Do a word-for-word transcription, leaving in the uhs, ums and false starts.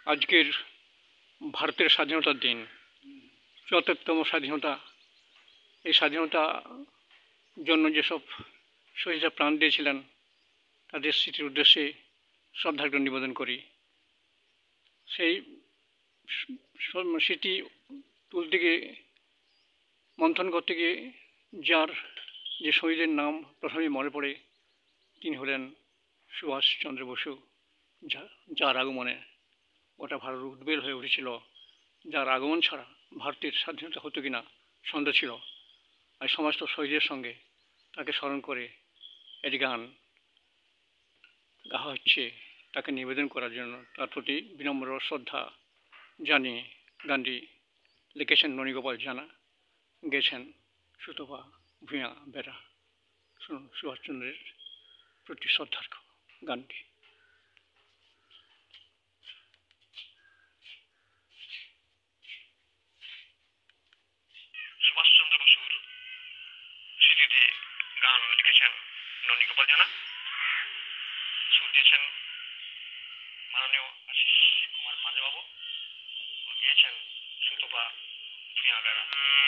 আজকের ভারতের স্বাধীনতার দিন, চুয়াত্তরতম স্বাধীনতা। এই স্বাধীনতার জন্য যেসব শহীদরা প্রাণ দিয়েছিলেন তাদের স্মৃতির উদ্দেশ্যে শ্রদ্ধার্ঘ্য নিবেদন করি। সেই স্মৃতি তুলতে গিয়ে, মন্থন করতে গিয়ে যার যে শহীদের নাম প্রথমেই মনে পড়ে তিনি হলেন সুভাষচন্দ্র বসু, যার আগমনে গোটা ভারত উদ্বেল হয়ে উঠেছিল। যার আগমন ছাড়া ভারতের স্বাধীনতা হতো কিনা সন্দেহ ছিল। আর সমস্ত শহীদের সঙ্গে তাকে স্মরণ করে একটি গান গাওয়া হচ্ছে তাকে নিবেদন করার জন্য, তার প্রতি বিনম্র শ্রদ্ধা জানিয়ে। গানটি লিখেছেন ননীগোপাল জানা, গেয়েছেন সুতপা ভূঁইয়া বেরা। শুনুন সুভাষচন্দ্রের প্রতি শ্রদ্ধার্ঘ্য গানটি। সুভাষচন্দ্র বসুর স্মৃতিতে গান লিখেছেন ননীগোপাল জানা, সুর দিয়েছেন মাননীয় আশিস কুমার পাঞ্জাবাবু ও গিয়েছেন সুতপা ভূঁইয়া বেরা।